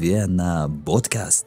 فيينا بودكاست.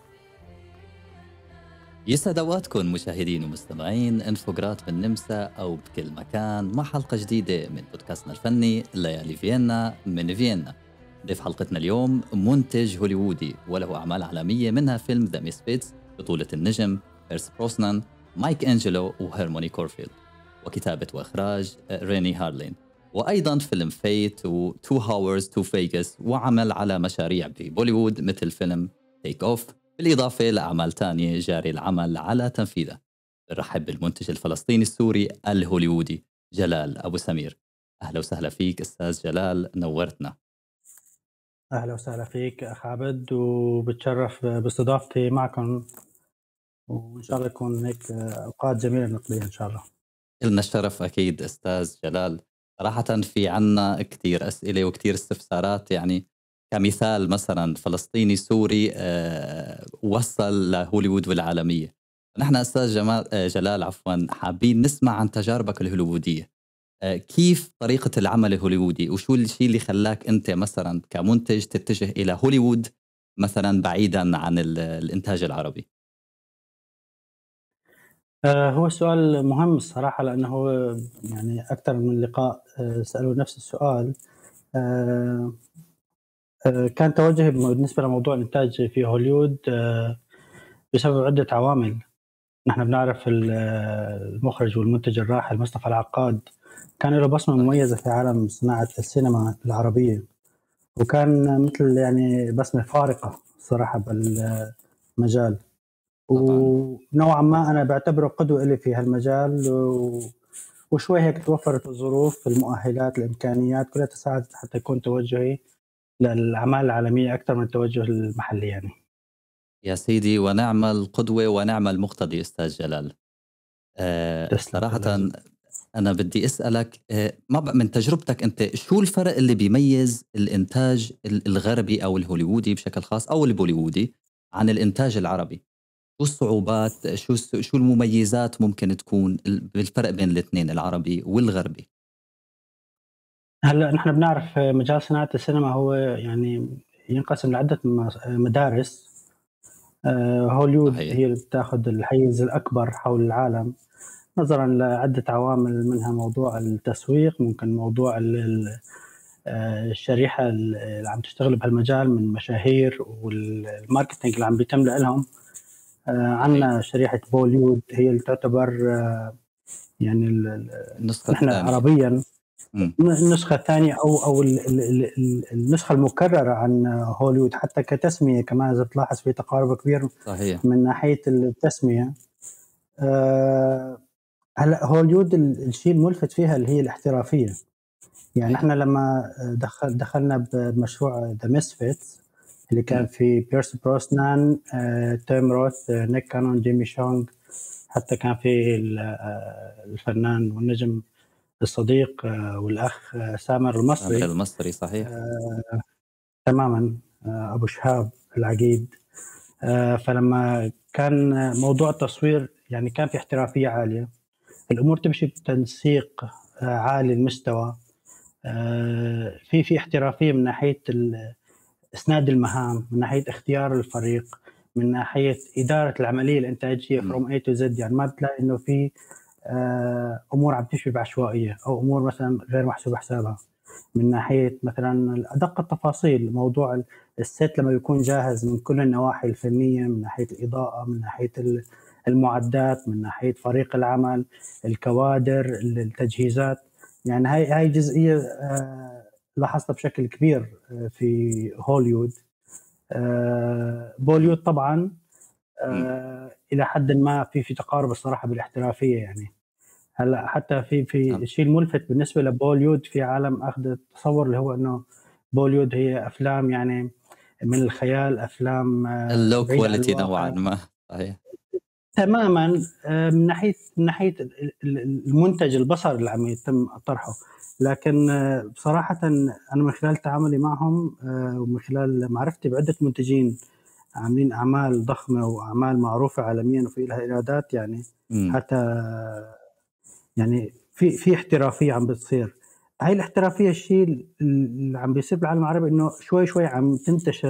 يسعد اوقاتكم مشاهدين ومستمعين انفوغرات بالنمسا او بكل مكان مع حلقه جديده من بودكاستنا الفني ليالي فيينا من فيينا. ضيف حلقتنا اليوم منتج هوليوودي وله اعمال عالميه منها فيلم ذا ميسفيتس بطوله النجم بيرس بروسنان، مايك أنجلو وهيرموني كورفيلد، وكتابه واخراج ريني هارلين، وايضا فيلم فيت وتو هاورز تو فيغاس، وعمل على مشاريع ببوليوود مثل فيلم تيك اوف، بالإضافة لأعمال تانية جاري العمل على تنفيذها. نرحب بالمنتج الفلسطيني السوري الهوليوودي جلال أبو سمير. أهلا وسهلا فيك أستاذ جلال، نورتنا. أهلا وسهلا فيك أخ عبد، وبتشرف باستضافتي معكم، وإن شاء الله يكون هيك أوقات جميلة نقضيها إن شاء الله. لنا الشرف أكيد أستاذ جلال. صراحة في عنا كتير أسئلة وكتير استفسارات، يعني كمثال مثلا فلسطيني سوري وصل لهوليوود والعالمية. نحن أستاذ جلال حابين نسمع عن تجاربك الهوليوودية. كيف طريقة العمل الهوليوودي، وشو الشيء اللي خلاك أنت مثلا كمنتج تتجه إلى هوليوود مثلا بعيدا عن الإنتاج العربي؟ هو سؤال مهم الصراحة، لأنه هو يعني أكثر من لقاء سألوا نفس السؤال. كان توجهي بالنسبة لموضوع الإنتاج في هوليوود بسبب عدة عوامل. نحن بنعرف المخرج والمنتج الراحل مصطفى العقاد كان له بصمة مميزة في عالم صناعة السينما العربية، وكان مثل يعني بصمة فارقة صراحة بالمجال، ونوعا ما أنا بعتبره قدوة لي في هالمجال، وشوي هيك توفرت الظروف، المؤهلات، الإمكانيات كلها تساعدت حتى يكون توجهي للأعمال العالمية أكثر من التوجه المحلي يعني. يا سيدي، ونعمل قدوة ونعمل مقتدي أستاذ جلال. صراحة أنا بدي أسألك من تجربتك أنت، شو الفرق اللي بيميز الإنتاج الغربي أو الهوليوودي بشكل خاص أو البوليوودي عن الإنتاج العربي؟ شو الصعوبات، شو المميزات ممكن تكون بالفرق بين الاثنين العربي والغربي؟ هلا نحن بنعرف مجال صناعة السينما هو يعني ينقسم لعدة مدارس. هوليوود صحيح. هي اللي بتاخذ الحيز الأكبر حول العالم نظرا لعدة عوامل، منها موضوع التسويق، ممكن موضوع الشريحة اللي عم تشتغل بهالمجال من مشاهير والماركتينج اللي عم بيتم لهم. عندنا شريحة بوليوود هي اللي تعتبر يعني النسخة نحن الثانية. عربيا النسخة الثانية أو النسخة المكررة عن هوليوود، حتى كتسمية كمان إذا بتلاحظ في تقارب كبير. صحيح. من ناحية التسمية. هلا هوليوود الشيء الملفت فيها اللي هي الاحترافية. يعني احنا لما دخلنا بمشروع ذا ميسفيتس اللي كان في بيرس بروسنان، تيم روث، نيك كانون، جيمي شونغ، حتى كان في الفنان والنجم الصديق والأخ سامر المصري. صحيح. تماما. أبو شهاب العقيد. فلما كان موضوع التصوير يعني كان في احترافية عالية، الأمور تمشي بتنسيق عالي المستوى، في احترافية من ناحية إسناد المهام، من ناحية اختيار الفريق، من ناحية إدارة العملية الإنتاجية from A to Z. يعني ما بتلاقي إنه في أمور عم تمشي بعشوائية أو أمور مثلا غير محسوب حسابها. من ناحية مثلا أدق التفاصيل، موضوع الست لما يكون جاهز من كل النواحي الفنية، من ناحية الإضاءة، من ناحية المعدات، من ناحية فريق العمل، الكوادر، التجهيزات. يعني هاي جزئية لاحظتها بشكل كبير في هوليوود. بوليوود طبعا إلى حد ما في تقارب الصراحة بالاحترافية. يعني هلا حتى في الشيء الملفت بالنسبة لبوليوود في عالم أخذ التصور اللي هو إنه بوليوود هي أفلام يعني من الخيال، أفلام اللو بعيدة عن كواليتي الواقع نوعا ما. صحيح. تماما. من ناحية المنتج البصر اللي عم يتم طرحه. لكن بصراحة أنا من خلال تعاملي معهم ومن خلال معرفتي بعدة منتجين عاملين أعمال ضخمة وأعمال معروفة عالميا وفي لها إيرادات، يعني حتى يعني في احترافية عم بتصير. هاي الاحترافية الشيء اللي عم بيصير بالعالم العربي إنه شوي شوي عم تنتشر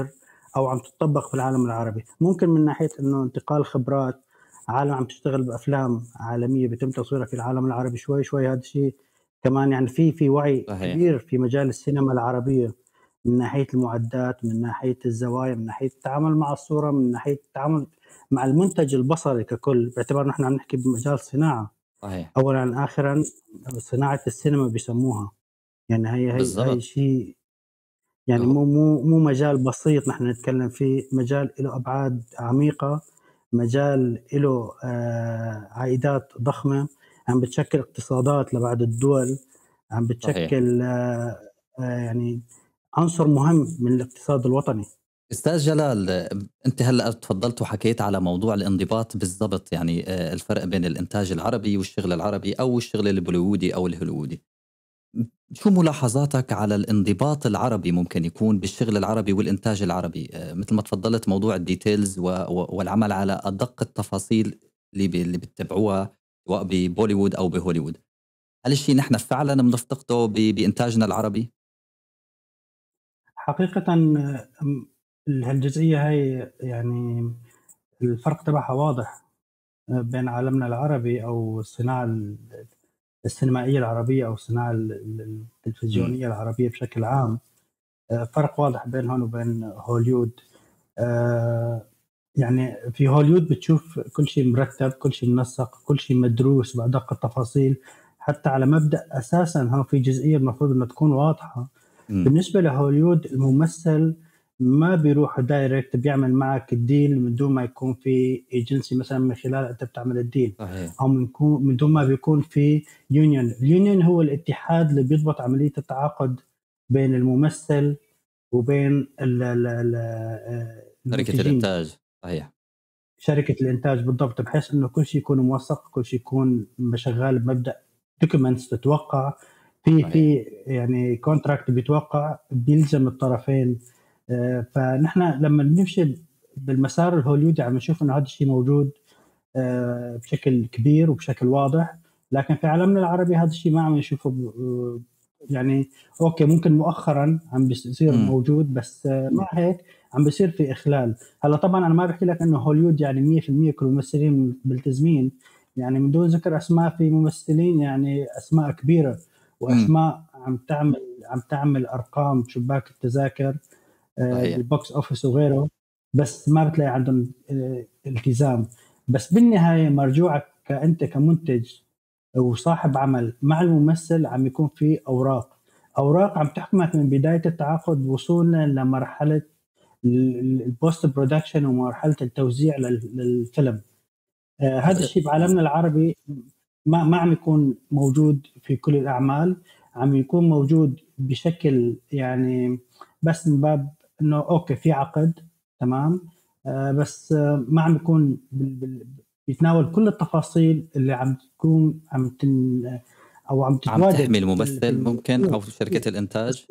أو عم تطبّق في العالم العربي. ممكن من ناحية إنه انتقال خبرات، عالم عم تشتغل بأفلام عالمية بيتم تصويرها في العالم العربي شوي، شوي هذا الشيء كمان يعني في وعي صحيح. كبير في مجال السينما العربية، من ناحية المُعدّات، من ناحية الزوايا، من ناحية التعامل مع الصورة، من ناحية التعامل مع المنتج البصري ككل، باعتبار نحن عم نحكي بمجال صناعة صحيح. أولًا آخرًا، صناعة السينما بيسموها، يعني هي بالضبط. شيء يعني هو مو مجال بسيط نحن نتكلم فيه، مجال إله أبعاد عميقة، مجال إله عائدات ضخمة، عم بتشكل اقتصادات لبعض الدول، عم صحيح. بتشكل يعني عنصر مهم من الاقتصاد الوطني. أستاذ جلال، أنت هلأ تفضّلت وحكيت على موضوع الانضباط بالضبط، يعني الفرق بين الإنتاج العربي والشغل العربي أو الشغل البوليوودي أو الهوليوودي. شو ملاحظاتك على الانضباط العربي ممكن يكون بالشغل العربي والإنتاج العربي؟ مثل ما تفضّلت موضوع الdetails والعمل على أدق التفاصيل اللي بتتبعوها سواء ببوليوود أو بهوليوود. هل الشي نحن فعلًا بنفتقده بإنتاجنا العربي؟ حقيقةً هالجزئية هاي يعني الفرق تبعها واضح بين عالمنا العربي أو الصناعة السينمائية العربية أو الصناعة إمم. التلفزيونية العربية بشكل عام. فرق واضح بين هون وبين هوليوود. آآ يعني في هوليوود بتشوف كل شيء مرتب، كل شيء منسق، كل شيء مدروس بأدق التفاصيل، حتى على مبدأ أساسًا هون في جزئية المفروض إنها تكون واضحة. إمم. بالنسبة لهوليوود الممثل ما بيروح direct بيعمل معك deal من دون ما يكون في agency مثلًا من خلالها أنت بتعمل الdeal، صحيح. أو من دون ما بيكون في union. الunion هو الاتحاد اللي بيضبط عملية التعاقد بين الممثل وبين ال شركة المنتجين، الإنتاج. صحيح. شركة الإنتاج بالضبط، بحيث إنه كل شيء يكون موثّق، كل شيء يكون شغال بمبدأ documents تتوقع، في صحيح. يعني contract بيتوقع بيلزم الطرفين. فنحن لمّا بنمشي بالمسار الهوليودي عم نشوف إنه هذا الشيء موجود بشكل كبير وبشكل واضح، لكن في عالمنا العربي هذا الشيء ما عم نشوفه يعني أوكي ممكن مؤخرًا عم بيصير إمم. موجود، بس مع هيك عم بيصير في إخلال. هلّأ طبعًا أنا ما باحكي لك إنه هوليوود يعني 100% كل الممثلين ملتزمين، يعني من دون ذكر أسماء في ممثلين يعني أسماء كبيرة، إمم. وأسماء عم تعمل أرقام شباك التذاكر صحيح. بالbox office وغيره، بس ما بتلاقي عندهم التزام. بس بالنهاية مرجوعك أنت كمنتج وصاحب عمل مع الممثل عم يكون في أوراق عم تحكمك من بداية التعاقد وصولا لمرحلة البوست برودكشن ومرحلة التوزيع للفيلم. هذا بس الشيء بعالمنا العربي ما عم يكون موجود في كل الأعمال، عم يكون موجود بشكل يعني بس من باب إنه أوكي في عقد تمام، بس ما عم يكون بيتناول كل التفاصيل اللي عم تكون أو عم عم تتواجد تحمي الممثل ممكن أو شركة الإنتاج؟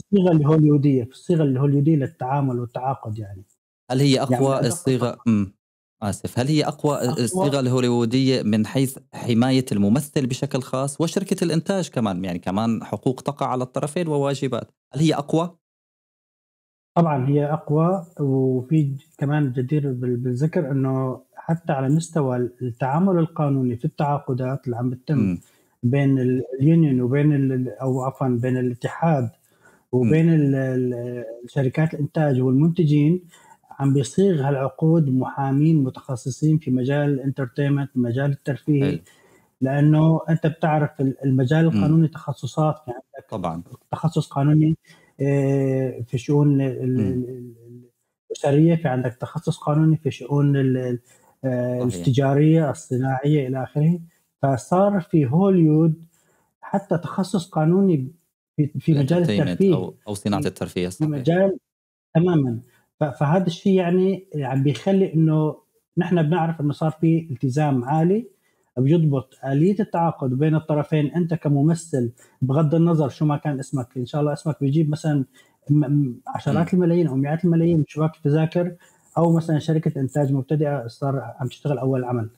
في الصيغة الهوليودية للتعامل والتعاقد يعني. هل هي يعني أقوى بأدق الصيغة آسف، هل هي أقوى أقوى. الصيغة الهوليوودية من حيث حماية الممثل بشكل خاص وشركة الإنتاج كمان، يعني كمان حقوق تقع على الطرفين وواجبات، هل هي أقوى؟ طبعًا هي أقوى، وفي كمان جدير بالذكر إنه حتى على مستوى التعامل القانوني في التعاقدات اللي عم بتتم إمم. بين الunion وبين أو عفوًا بين الاتحاد إمم. وبين شركات الإنتاج والمنتجين، عم بيصيغ هالعقود محامين متخصصين في مجال الentertainment المجال الترفيهي، حلو. لأنه أنت بتعرف المجال إمم. القانوني تخصصات، في عندك طبعًا. تخصص قانوني في شؤون إمم. الأسرية، في عندك تخصص قانوني في شؤون صحيح. التجارية، الصناعية إلى آخره. فصار في هوليوود حتى تخصص قانوني في مجال الentertainment الترفيه، أو صناعة في الترفيه. في صحيح. مجال تمامًا. فهذا الشيء يعني عم بيخلّي إنه نحن بنعرف إنه صار في التزام عالي بيضبط آلية التعاقد بين الطرفين. أنت كممثل بغض النظر شو ما كان اسمك، إن شاء الله اسمك بيجيب مثلًا إمم. عشرات الملايين أو مئات الملايين من شباك التذاكر، أو مثلًا شركة إنتاج مبتدئة صار عم تشتغل أول عمل.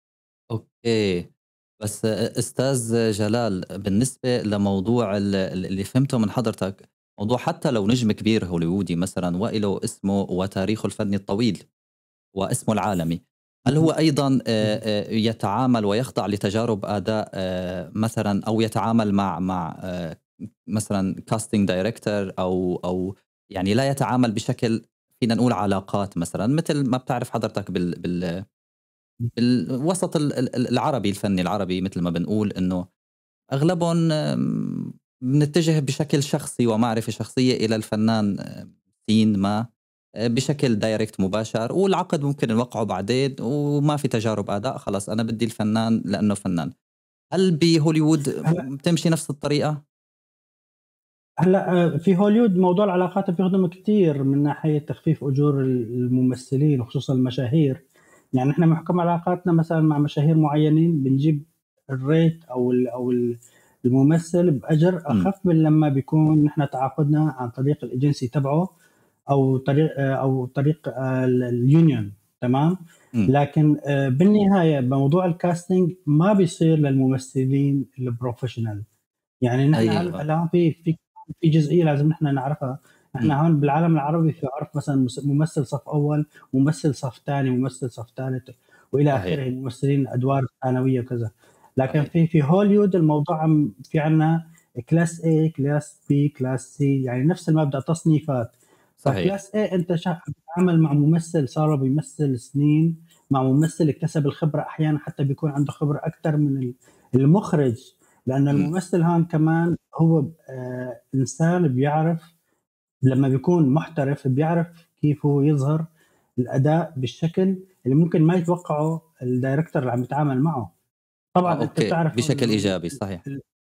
أوكي. بس أستاذ جلال، بالنسبة لموضوع اللي فهمته من حضرتك موضوع حتى لو نجم كبير هوليوودي مثلًا وإله اسمه وتاريخه الفني الطويل واسمه العالمي، هل هو اهم، أيضًا اهم. يتعامل ويخضع لتجارب أداء مثلًا أو يتعامل مع مثلًا casting director أو يعني لا يتعامل بشكل فينا نقول علاقات مثلًا، مثل ما بتعرف حضرتك بالوسط العربي الفني العربي مثل ما بنقول إنه أغلبهم بنتجه بشكل شخصي ومعرفة شخصية إلى الفنان سين ما بشكل دايركت مباشر، والعقد ممكن نوقعه بعدين وما في تجارب أداء، خلص أنا بدي الفنان لأنه فنان. هل بهوليوود هلأ بتمشي نفس الطريقة؟ هلأ في هوليوود موضوع العلاقات بيخدم كتير من ناحية تخفيف أجور الممثلين وخصوصًا المشاهير، يعني إحنا بنحكم علاقاتنا مثلًا مع مشاهير معيّنين بنجيب الrate أو الممثل بأجر إمم، أخف من لمّا بيكون نحن تعاقدنا عن طريق الagency تبعه أو طريق الunion تمام؟ إمم، لكن بالنهاية بموضوع الcasting ما بيصير للممثلين الprofessional. يعني نحن أيوه، هلأ في جزئية لازم نحن نعرفها، نحن إمم، هون بالعالم العربي في عرف مثلًا ممثل صف أول، ممثل صف تاني، ممثل صف تالت وإلى صحيح، آخره، ممثلين أدوار ثانوية وكذا، لكن صحيح، في هوليوود الموضوع في عندنا class A class B class C يعني نفس المبدأ تصنيفات، صحيح، فclass A أنت بتتعامل مع ممثل صار بيمثل سنين، مع ممثل اكتسب الخبرة أحيانًا حتى بيكون عنده خبرة أكتر من المُخرج. لأن إمم، الممثل هون كمان هو إنسان بيعرف لمّا بيكون محترف بيعرف كيف هو يظهر الأداء بالشكل اللي ممكن ما يتوقعه الdirector اللي عم يتعامل معه. طبعًا أنت أوكي، بتعرف بشكل إنه إيجابي، صحيح،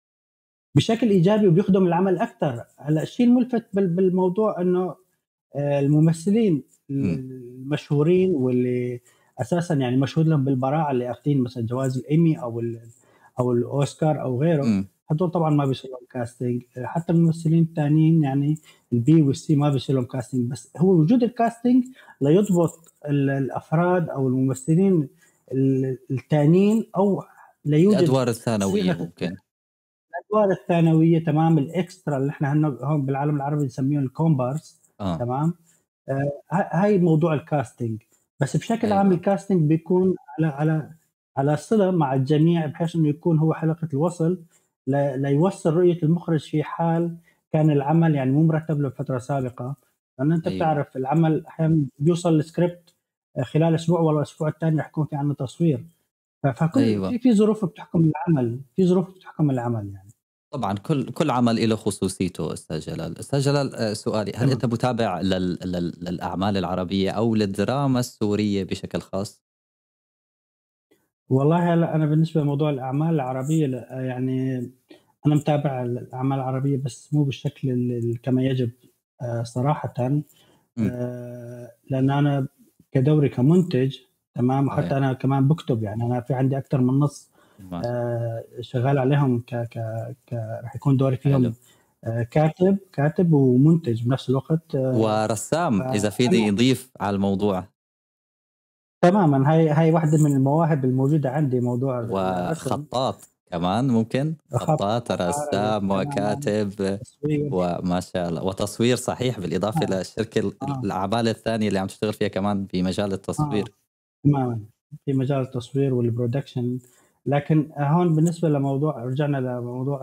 بشكل إيجابي وبيخدم العمل أكتر. هلأ الشيء الملفت بالموضوع إنه الممثلين إمم، المشهورين واللي أساسًا يعني مشهود لهم بالبراعة اللي آخدين مثلًا جوائز الإيمي أو الأوسكار أو غيره، إمم، هدول طبعًا ما بيصير لهم casting. حتى الممثلين التانيين يعني الB والC ما بيصير لهم casting، بس هو وجود الcasting ليضبط الأفراد أو الممثلين التانيين أو ليوجد الأدوار الثانوية صيغة ممكن، الأدوار الثانوية تمام، الإكسترا اللي إحنا هون بالعالم العربي بنسميهم الكومبارس آه، تمام. هاي موضوع الكاستنج، بس بشكل عام أيوه، الكاستنج بيكون على صلة مع الجميع بحيث إنه يكون هو حلقة الوصل ليوصّل رؤية المخرج في حال كان العمل يعني مو مرتب له بفترة سابقة، لأن أنت أيوه، بتعرف العمل أحيانًا بيوصل الscript خلال أسبوع والّا الأسبوع التاني رح يكون في عندنا تصوير، فكل أيوه. في ظروف بتحكم العمل، في ظروف بتحكم العمل يعني. طبعًا كل عمل له خصوصيته أستاذ جلال. أستاذ جلال سؤالي، هل تمام. أنت متابع للأعمال العربية أو للدراما السورية بشكل خاص؟ والله هلأ أنا بالنسبة لموضوع الأعمال العربية لأ، يعني أنا متابع الأعمال العربية بس مو بالشكل كما يجب صراحةً. إمم، لأن أنا كدوري كمُنتج تمام، صحيح، وحتى أنا كمان باكتب، يعني أنا في عندي أكتر من نص ما شاء الله، شغال عليهم ك ك ك راح يكون دوري حلو. فيهم كاتب ومُنتج بنفس الوقت. ورسام إذا فيني فأنا أضيف على الموضوع، تمامًا هاي واحدة من المواهب الموجودة عندي موضوع الرسم. وخطاط كمان ممكن؟ خطاط، خط عربي رسام، تمامًا، وكاتب، تصوير. وما شاء الله، وتصوير صحيح بالإضافة آه، للشركة آه، الأعمال الثانية اللي عم تشتغل فيها كمان بمجال آه، التصوير. تمامًا، في مجال التصوير والproduction. لكن هون بالنسبة لموضوع رجعنا لموضوع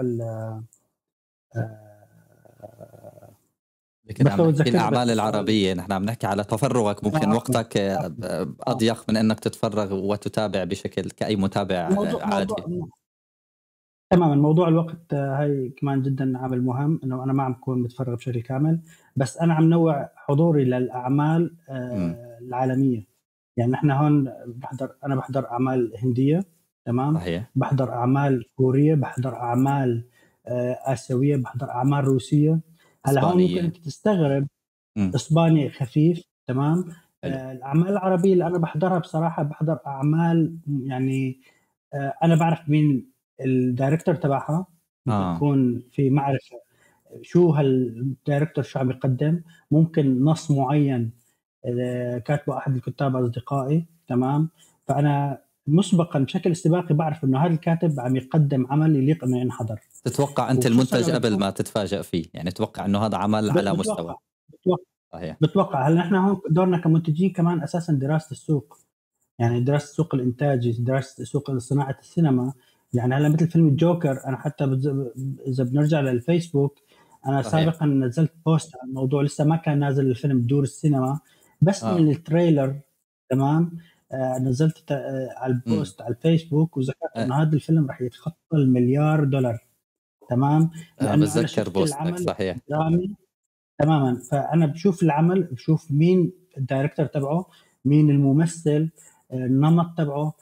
كده بس عم لو نحكي تذكّرني بس الأعمال السؤال. العربية، نحن عم نحكي على تفرغك، ممكن عفوًا، وقتك عفوًا، أضيق من إنك تتفرغ وتتابع بشكل كأي متابع موضوع عادي. تمامًا، موضوع الوقت هاي كمان جدًا عامل مهم، إنه أنا ما عم باكون متفرّغ بشكل كامل، بس أنا عم نوّع حضوري للأعمال إمم، العالمية. يعني نحن هون أنا باحضر أعمال هندية تمام، صحيح، باحضر أعمال كورية، باحضر أعمال آسيوية، باحضر أعمال روسية. هلأ هون ممكن إسبانية، أنت تستغرب إمم، إسباني خفيف تمام. حلو، الأعمال العربية اللي أنا باحضرها بصراحة باحضر أعمال يعني أنا باعرف مين الdirector تبعها، ممكن آه، يكون في معرفة شو الdirector شو عم يقدّم، ممكن نص معيّن كاتبه أحد الكتاب أصدقائي تمام، فأنا مسبقا بشكل استباقي بعرف انه هذا الكاتب عم يقدم عمل يليق انه ينحضر. تتوقع أنت وخصوصا المنتج لما قبل تكون ما تتفاجأ فيه، يعني تتوقع إنه هذا عمل على مستوى. بتوقع بتوقع صحيح. بتوقع هلا نحن هون دورنا كمنتجين كمان اساسا دراسه السوق، يعني دراسه سوق الانتاج، دراسه سوق صناعه السينما. يعني هلا مثل فيلم الجوكر، انا حتى اذا بنرجع للفيسبوك، انا صحيح. سابقا نزلت بوست عن الموضوع، لسه ما كان نازل الفيلم بدور السينما، بس آه. من التريلر تمام. نزلت على إمم. البوست على الفيسبوك وذكرت أ انه هذا الفيلم راح يتخطى المليار دولار. تمام. لانه انا باتذكّر شفت بوستك العمل صحيح. الدرامي تماما، فانا بشوف العمل، بشوف مين الدايركتور تبعه، مين الممثل، النمط تبعه،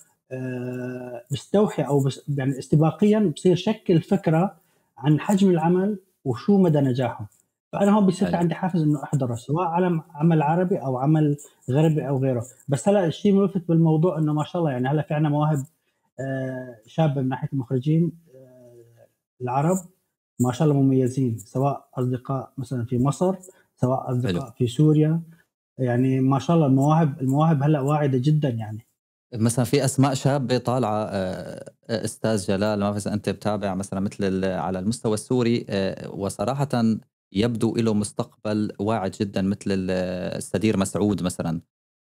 بستوحي او يعني استباقيا بصير شكل فكره عن حجم العمل وشو مدى نجاحه. فانا هون بصير في حلو. عندي حافز انه احضره، سواء على عمل عربي او عمل غربي او غيره. بس هلا الشيء الملفت بالموضوع انه ما شاء الله، يعني هلا في عندنا مواهب شابه من ناحيه المخرجين العرب، ما شاء الله مميزين، سواء اصدقاء مثلا في مصر، سواء حلو. اصدقاء في سوريا. يعني ما شاء الله المواهب هلا واعده جدا يعني. مثلًا في أسماء شابة طالعة أستاذ جلال، ما بعرف إذا أنت بتابع مثلًا مثل على المستوى السوري، وصراحةً يبدو له مستقبل واعد جدًا، مثل السدير مسعود مثلًا.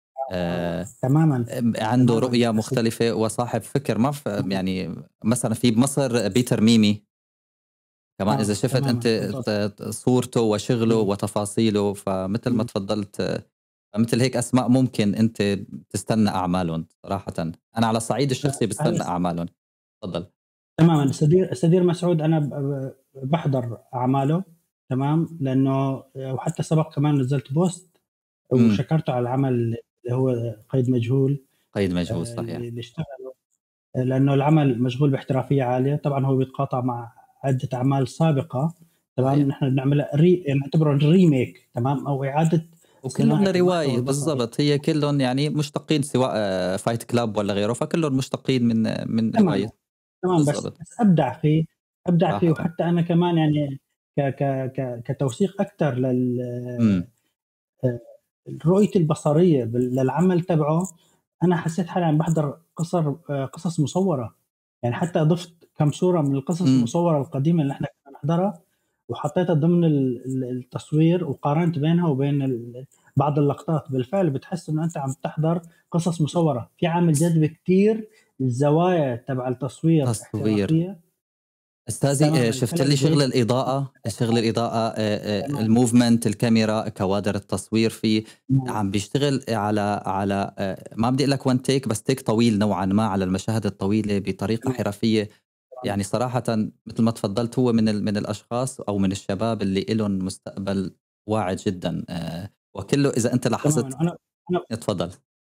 تماما عنده تماما رؤية مختلفة وصاحب فكر، ما يعني مثلًا في بمصر بيتر ميمي، كمان إذا شُفت تماما أنت بالضبط. صورته وشغله مم. وتفاصيله، فمثل ما مم. تفضّلت، فمثل هيك أسماء ممكن أنت تستنى أعمالهم صراحةً. أنا على الصعيد الشخصي هلا باستنى أعمالهم. تفضّل. تماما، السدير مسعود انا بحضر اعماله تمام، لانه وحتى سبق كمان نزلت بوست إمم. وشكرته على العمل اللي هو قيد مجهول، قيد مجهول صحيح. اللي اشتغل، لأنه العمل مشغول باحترافية عالية. طبعًا هو بيتقاطع مع عدة أعمال سابقة تمام، صحيح. نحن بنعملها يعني نعتبره remake تمام، أو إعادة وكلّن صناعة المحتوى رواية البصري. بالضبط، هي كلّن يعني مشتقين، سواء Fight Club والّا غيره، فكلّن مشتقين من رواية. تمامًا، تمام. بس بالضبط. أبدع فيه. صراحةً. وحتى أنا كمان يعني ك ك ك كتوثيق أكتر إمم. آآ رؤيتي البصرية للعمل تبعه، أنا حسيت حالي عم باحضر قصص مصورة. يعني حتى ضفت كم صورة من القصص إمم. المصورة القديمة اللي إحنا كنا نحضرها، وحطيتها ضمن التصوير، وقارنت بينها وبين بعض اللقطات. بالفعل بتحس إنه أنت عم تحضر قصص مصورة، في عامل جذب كتير، الزوايا تبع التصوير تصوير. احترافية. أستاذي، تمامًا شُفت الفيلم لي شغل بيعيش الإضاءة، شغل الإضاءة، تمامًا. الmovement الكاميرا، كوادر التصوير فيه عم بيشتغل على ما بدي أقول لك one take، بس take طويل نوعًا ما على المشاهد الطويلة بطريقة تمام، حرفية. يعني صراحةً مثل ما تفضّلت، هو من الأشخاص أو من الشباب اللي إلهم مستقبل واعد جدًا، وكلّه إذا أنت لاحظت. تمامًا. أنا اتفضل.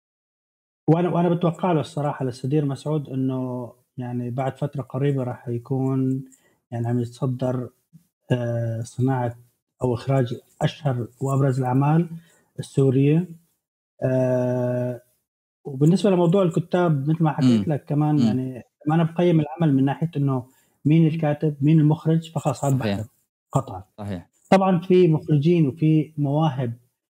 وأنا باتوقع له الصراحة للسدير مسعود إنه يعني بعد فترة قريبة راح يكون يعني عم يتصدّر صناعة أو إخراج أشهر وأبرز الأعمال السورية. آآ وبالنسبة لموضوع الكُتّاب مثل ما إمم. حكيت لك كمان، إمم. يعني لمّا أنا باقيّم العمل من ناحية إنه مين الكاتب، مين المُخرج، فخلاص هذا صحيح. باحضره قطعًا. صحيح. طبعًا في مُخرجين وفي مواهب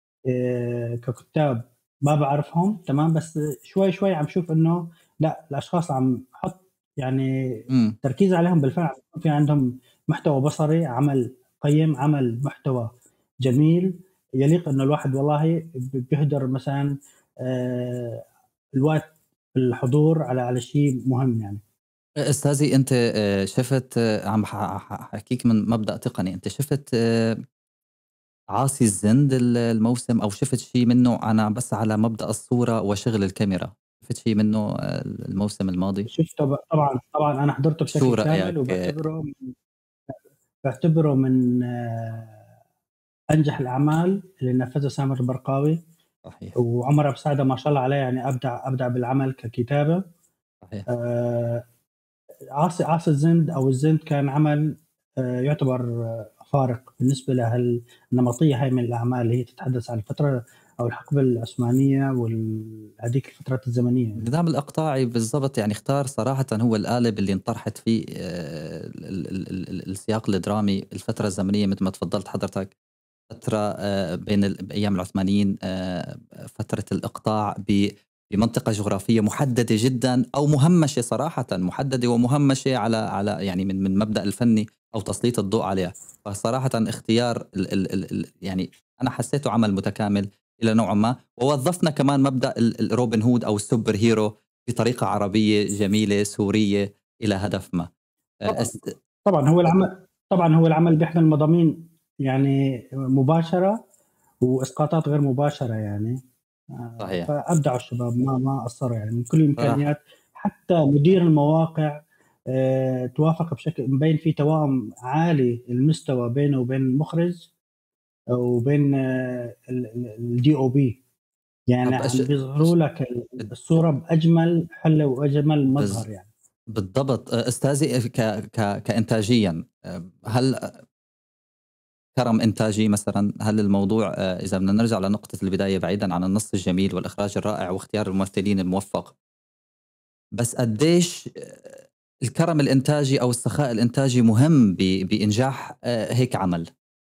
ككُتّاب ما باعرفهم تمام، بس شوي، شوي عم شوف إنه لأ، الأشخاص عم أحُط يعني إمم. تركيز عليهم بالفعل، عم يكون في عندهم محتوى بصري، عمل قيّم، عمل محتوى جميل، يليق إنه الواحد والله بيهدر مثلًا آآ الوقت الحضور على شيء مهم يعني. أستاذي، أنت شُفت، عم أحكيك من مبدأ تقني، أنت شُفت عاصي الزند الموسم، أو شُفت شي منّه؟ أنا بس على مبدأ الصورة وشغل الكاميرا، شُفت شي منّه الموسم الماضي؟ شُفته طبعًا أنا حضرته شو بشكل كامل، رأيك؟ باعتبره من أنجح الأعمال اللي نفذها سامر البرقاوي. صحيح. وعمر أبو سعدة ما شاء الله عليه، يعني أبدع بالعمل ككتابة. صحيح. آآ عاصي الزند أو الزند كان عمل يُعتبر فارق بالنسبة النمطية هاي من الأعمال اللي هي تتحدث عن الفترة أو الحقبة العثمانية هذيك الفترات الزمنية يعني. النظام الإقطاعي بالضبط، يعني اختار صراحةً هو القالب اللي انطرحت فيه السياق الدرامي، الفترة الزمنية متل ما تفضّلت حضرتك، فترة بين بأيام العثمانيين، فترة الإقطاع بمنطقة جغرافية محددة جدا أو مهمشة، صراحة محددة ومهمشة على يعني من مبدأ الفني أو تسليط الضوء عليها. فصراحة اختيار يعني أنا حسيته عمل متكامل إلى نوع ما، ووظفنا كمان مبدأ الروبن هود أو السوبر هيرو بطريقة عربية جميلة سورية إلى هدف ما. طبعًا، طبعًا هو العمل بيحمل مضامين يعني مباشرة وإسقاطات غير مباشرة يعني. صحيح. فأبدعوا الشباب، ما قصّروا يعني من كل صراحة. الإمكانيات. حتى مدير المواقع توافق بشكل مبين في توائم عالي المستوى بينه وبين المُخرج وبين الDOP. يعني طب عم بيظهروا لك الصورة بأجمل حلة وأجمل بز مظهر يعني. بالضبط. أستاذي كإنتاجيًا، هل كرم إنتاجي مثلًا، هل الموضوع إذا بدنا نرجع لنقطة البداية بعيدًا عن النص الجميل والإخراج الرائع واختيار الممثلين الموفق، بس قديش الكرم الإنتاجي أو السخاء الإنتاجي مهم بإنجاح هيك عمل؟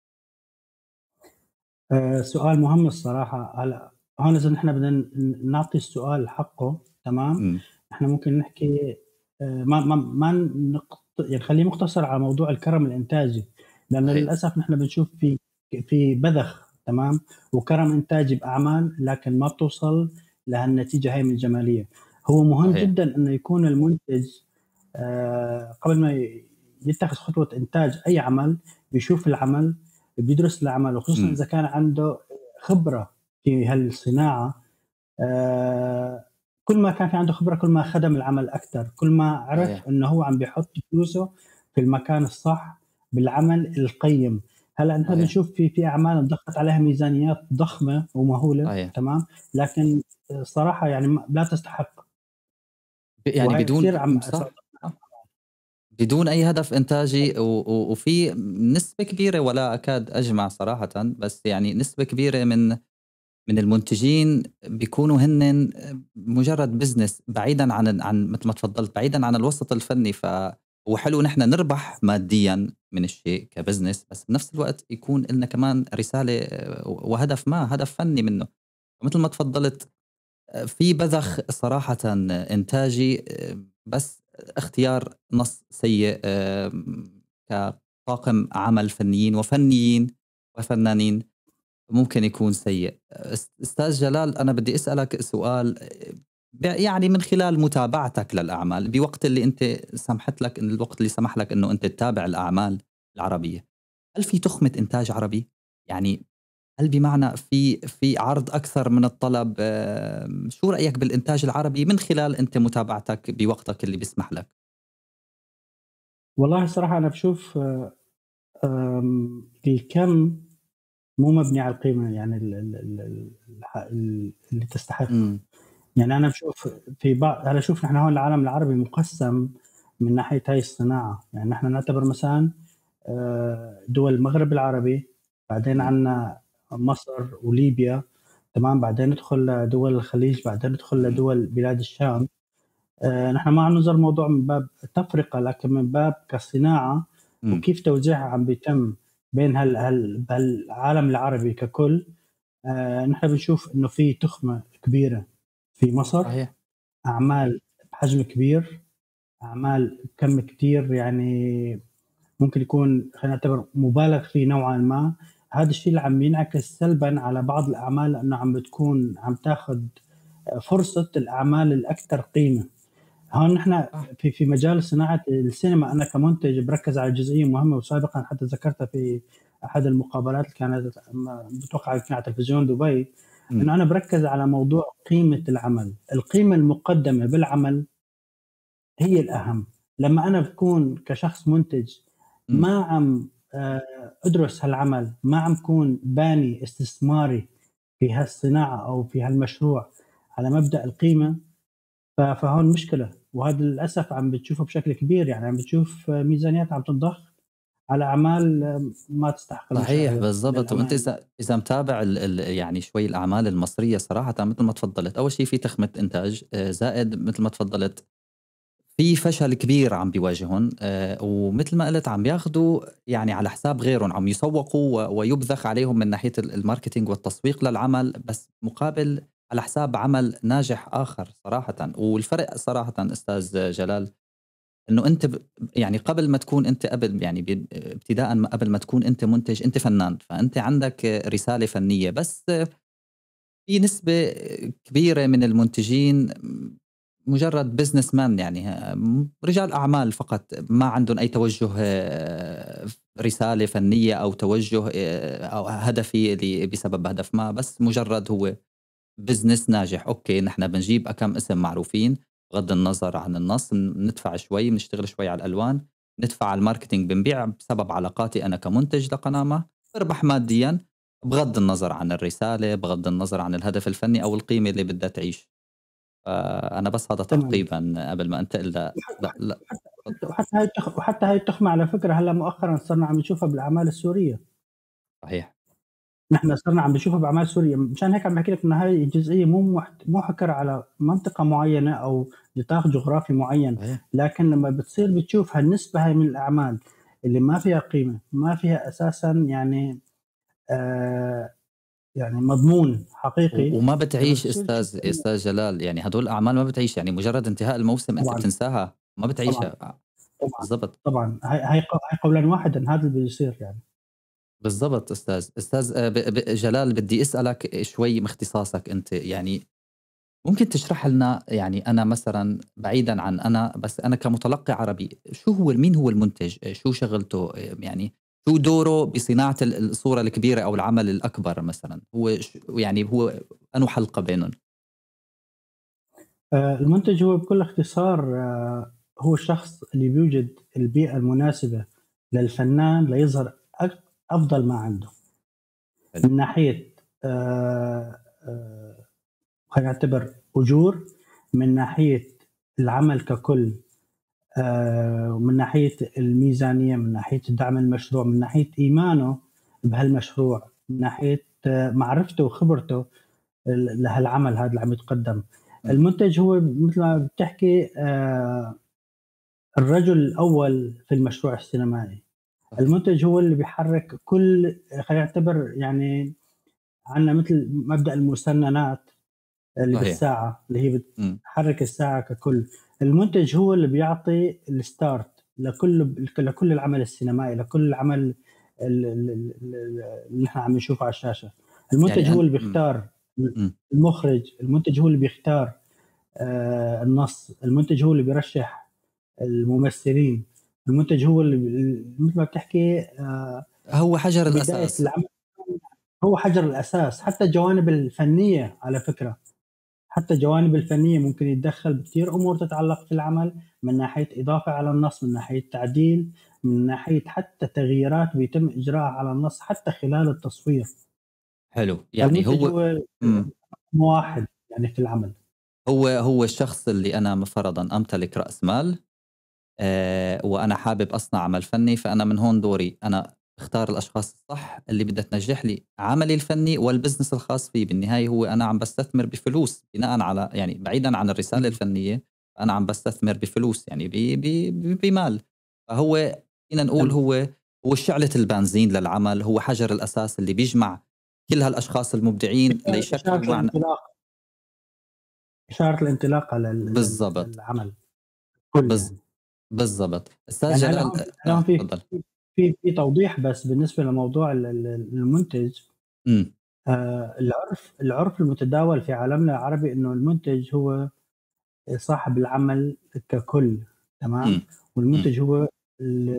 سؤال مهم الصراحة. هلأ هون إذا نحن بدنا نعطي السؤال حقّه تمام. إمم. إحنا ممكن نحكي ما يعني نخلّيه مقتصر على موضوع الكرم الإنتاجي، لأنه صحيح. للأسف نحن بنشوف في بذخ تمام، وكرم إنتاجي بأعمال لكن ما بتوصل لهالنتيجة هاي من الجمالية. هو مهم صحيح. جدًا إنه يكون المُنتج قبل ما يتخذ خطوة إنتاج أي عمل، بيشوف العمل، بيدرس العمل، وخصوصًا إمم. إذا كان عنده خبرة في هالصناعة. آآ كل ما كان في عنده خبرة كل ما خدم العمل أكتر، كل ما عرف صحيح. إنه هو عم بيحط فلوسه في المكان الصح، بالعمل القيّم. هلأ نحن صحيح. بنشوف في أعمال انضخت عليها ميزانيات ضخمة ومهولة صحيح. تمام، لكن الصراحة يعني لا تستحق. يعني وهي بدون كثير عم صح. بدون أي هدف إنتاجي وفي نسبة كبيرة ولا أكاد أجمع صراحةً، بس يعني نسبة كبيرة من المنتجين بيكونوا هنن مجرد بزنس بعيدًا عن مثل ما تفضّلت، بعيدًا عن الوسط الفني. هو حلو نحن نربح ماديًا من الشيء كبزنس، بس بنفس الوقت يكون إلنا كمان رسالة وهدف ما، هدف فني منه. ومثل ما تفضّلت في بذخ صراحةً إنتاجي، بس اختيار نص سيء كطاقم عمل فنيين وفنانين ممكن يكون سيء. أستاذ جلال، أنا بدي أسألك سؤال، يعني من خلال متابعتك للأعمال بوقت اللي أنت سمحت لك، إن الوقت اللي سمح لك إنه أنت تتابع الأعمال العربية، هل في تخمة إنتاج عربي؟ يعني هل بمعنى في عرض أكثر من الطلب؟ شو رأيك بالإنتاج العربي من خلال أنت متابعتك بوقتك اللي بيسمح لك؟ والله الصراحة أنا باشوف الكم مو مبني على القيمة يعني ال ال ال ال الح ال اللي تستحق. إمم. يعني أنا باشوف أنا أشوف نحن هون العالم العربي مقسّم من ناحية هاي الصناعة. يعني نحن نعتبر مثلًا دول المغرب العربي، بعدين إمم. عندنا مصر وليبيا تمام، بعدين ندخل لدول الخليج، بعدين ندخل إمم. لدول بلاد الشام. نحن ما عم ننظر الموضوع من باب تفرقة، لكن من باب كصناعة إمم. وكيف توزيعها عم بيتم بين بهالعالم العربي ككل. نحن بنشوف إنه في تخمة كبيرة في مصر، صحيح. أعمال بحجم كبير، أعمال بكم كتير يعني ممكن يكون خلينا نعتبر مُبالغ فيه نوعًا ما. هذا الشيء اللي عم ينعكس سلبًا على بعض الأعمال، لأنه عم بتكون عم تاخد فرصة الأعمال الأكثر قيمة. هون نحن صح. في مجال صناعة السينما، أنا كمُنتج باركّز على جزئية مهمة وسابقًا حتى ذكرتها في أحد المقابلات اللي كانت باتوقع يمكن على تلفزيون دبي، إمم. إنه أنا باركّز على موضوع قيمة العمل. القيمة المقدمة بالعمل هي الأهم. لمّا أنا باكون كشخص مُنتج إمم. ما عم أدرس هالعمل، ما عم كون باني استثماري في هالصناعة أو في هالمشروع على مبدأ القيمة، فهون مشكلة. وهذا للأسف عم بتشوفه بشكل كبير، يعني عم بتشوف ميزانيات عم تنضخ على أعمال ما تستحق صحيح المشاهدة بالضبط. وأنت للأمانة. إذا متابع يعني شوي الأعمال المصرية صراحةً مثل ما تفضّلت، أول شي في تخمة إنتاج، زائد مثل ما تفضّلت في فشل كبير عم بيواجههم، ومثل ما قُلت عم بياخدوا يعني على حساب غيرهم، عم يسوّقوا ويُبذخ عليهم من ناحية الماركتينج والتسويق للعمل، بس مقابل على حساب عمل ناجح آخر صراحةً. والفرق صراحةً أستاذ جلال إنه أنت يعني قبل ما تكون أنت قبل يعني ابتداءً قبل ما تكون أنت مُنتج، أنت فنان، فأنت عندك رسالة فنية. بس في نسبة كبيرة من المنتجين مجرد businessman، يعني رجال أعمال فقط، ما عندهم أي توجه رسالة فنية أو توجه أو هدفي بسبب هدف ما، بس مجرد هو business ناجح. أوكي، نحن بنجيب كم اسم معروفين بغض النظر عن النص، بندفع شوي، بنشتغل شوي على الألوان، ندفع على الماركتينج، بنبيع بسبب علاقاتي أنا كمنتج لقناة ما، بربح ماديًا بغض النظر عن الرسالة، بغض النظر عن الهدف الفني أو القيمة اللي بدها تعيش. فأنا بس هذا تمام. تعقيبًا قبل ما أنتقل لا، اتفضل. وحتى هاي التخمة على فكرة هلا مؤخرا صرنا عم نشوفها بالأعمال السورية. صحيح. نحن صرنا عم نشوفها بأعمال سوريا، مشان هيك عم باحكي لك إنه هاي الجزئية مو حكر على منطقة معينة أو نطاق جغرافي معين، صحيح. لكن لما بتصير بتشوف هالنسبة هاي من الأعمال اللي ما فيها قيمة، ما فيها أساسا آه يعني مضمون حقيقي. وما لما بتعيش بتصير تشوف أستاذ جلال، يعني هدول الأعمال ما بتعيش، يعني مجرد انتهاء الموسم أنت طبعا بتنساها، ما طبعا بتعيشها. طبعا بالضبط. طبعا هاي قولا واحدا هذا اللي بيصير يعني. بالضبط أستاذ جلال، بدي أسألك شوي من اختصاصك أنت، يعني ممكن تشرح لنا، يعني أنا مثلًا بعيدًا عن أنا، بس أنا كمتلقي عربي، مين هو المنتج؟ شو شغلته؟ يعني شو دوره بصناعة الصورة الكبيرة أو العمل الأكبر مثلًا؟ هو يعني هو أنو حلقة بينهم؟ المنتج هو بكل اختصار هو الشخص اللي بيوجد البيئة المناسبة للفنان ليظهر أفضل ما عنده، حلو. من ناحية آه، آه، خلينا نعتبر أجور، من ناحية العمل ككل، ومن ناحية الميزانية، من ناحية دعم المشروع، من ناحية إيمانه بهالمشروع، من ناحية معرفته وخبرته لهالعمل هذا اللي عم يتقدم. إمم. المنتج هو مثل ما بتحكي الرجل الأول في المشروع السينمائي. صحيح. المنتج هو اللي بيحرك كل، خلينا نعتبر يعني عندنا مثل مبدأ المسننات اللي صحيح. بالساعة اللي هي إمم. بتحرك الساعة ككل. المنتج هو اللي بيعطي الستارت لكل العمل السينمائي، لكل العمل اللي احنا عم نشوفه على الشاشة. المنتج يعني هو أن اللي إمم. بيختار إمم. المخرج، المنتج هو اللي بيختار النص، المنتج هو اللي بيرشح الممثلين، المنتج هو اللي مثل ما بتحكي هو حجر بداية الأساس. العمل، هو حجر الأساس. حتى الجوانب الفنية على فكرة، حتى الجوانب الفنية ممكن يتدخل بكثير أمور تتعلق في العمل، من ناحية إضافة على النص، من ناحية تعديل، من ناحية حتى تغييرات بيتم إجراءها على النص حتى خلال التصوير. حلو. يعني فالمنتج هو هو إمم. رقم واحد يعني في العمل. هو الشخص اللي أنا فرضًا أمتلك رأس مال، وأنا حابب أصنع عمل فني، فأنا من هون دوري أنا اختار الأشخاص الصح اللي بدها تنجح لي عملي الفني والbusiness الخاص فيه. بالنهاية هو أنا عم باستثمر بفلوس بناءً على، يعني بعيدًا عن الرسالة مم. الفنية، أنا عم باستثمر بفلوس، يعني بمال. فهو فينا نقول تمام. هو شعلة البنزين للعمل، هو حجر الأساس اللي بيجمع كل هالأشخاص المبدعين إشارة ليشكلوا معنا. الانطلاق، إشارة الانطلاقة بالضبط. للعمل كل بالض يعني. بالضبط. أستاذ يعني هلا جلال، هون هلا هون تفضل. في توضيح بس بالنسبة لموضوع المنتج. إمم. العرف المتداول في عالمنا العربي إنه المنتج هو صاحب العمل ككل، تمام؟ إمم. إمم. والمنتج هو ال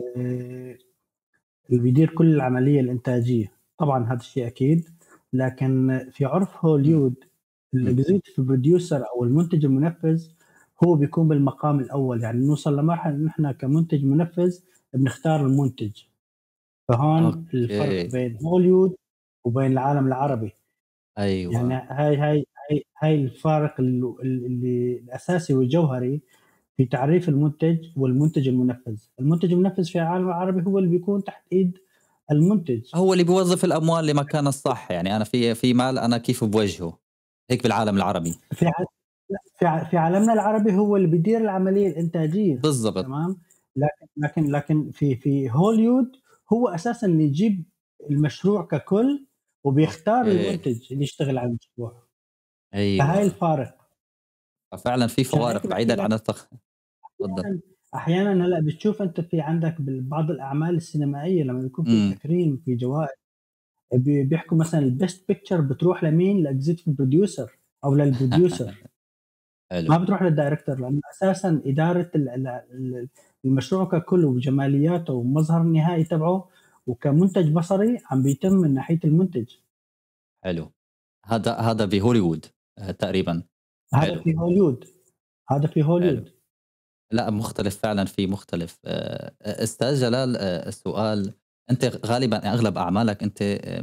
اللي بيدير كل العملية الإنتاجية. طبعًا هذا الشيء أكيد، لكن في عرف إمم. هوليود اللي إمم. بيزيد في الproducer أو المنتج المنفذ هو بيكون بالمقام الأول، يعني نوصل لمرحلة إن إحنا كمنتج منفذ بنختار المنتج. فهون الفرق أوكي. بين هوليود وبين العالم العربي. يعني أيوه. هاي الفارق اللي الأساسي والجوهري في تعريف المنتج والمنتج المنفذ. المنتج المنفذ في العالم العربي هو اللي بيكون تحت إيد المنتج. هو اللي بيوظّف الأموال لمكانها الصح، يعني أنا في مال أنا كيف بوجهه، هيك بالعالم العربي. في ع لأ، في عالمنا العربي هو اللي بيدير العملية الإنتاجية، بالضبط. تمام؟ لكن في هوليوود هو أساسًا اللي يجيب المشروع ككل وبيختار أوكي. المنتج اللي يشتغل على المشروع. فهاي أيوه. الفارق. ففعلًا في عشان هيك فوارق باحكي بعيدًا لك عن اتفضل. أحيانًا أحيانًا هلأ بتشوف أنت في عندك بعض الأعمال السينمائية لمّا بيكون في إمم. تكريم، في جوائز، بيحكوا مثلًا الbest picture بتروح لمين؟ لexecutive producer أو للproducer، حلو. ما بتروح للdirector، لأنه أساسًا إدارة المشروع ككل وجمالياته والمظهر النهائي تبعه وكمنتج بصري عم بيتم من ناحية المنتج. حلو. هذا بهوليوود تقريبًا. هذا حلو. في هوليوود، هذا في حلو. هوليوود. لأ مختلف فعلًا في مختلف. أستاذ جلال سؤال، أنت غالبًا أغلب أعمالك أنت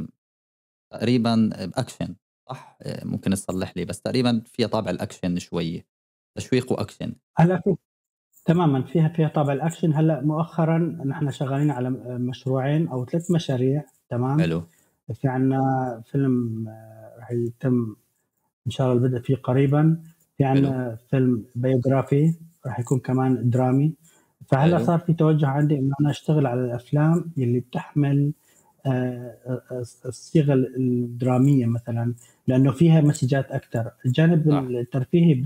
تقريبًا بأكشن صح؟ ممكن تصلح لي، بس تقريبًا فيها طابع الأكشن شوية، تشويق وأكشن. هلأ تمامًا فيها طابع الأكشن. هلأ مؤخرًا نحن شغالين على مشروعين أو 3 مشاريع، تمام؟ حلو. في عندنا فيلم راح يتم إن شاء الله البدء فيه قريبًا، في حلو. عندنا فيلم بيوغرافي راح يكون كمان درامي. فهلأ حلو. صار في توجه عندي إنه أنا أشتغل على الأفلام يلّي بتحمل الصيغة الدرامية مثلًا، لأنه فيها مسجات أكتر. الجانب صح. الترفيهي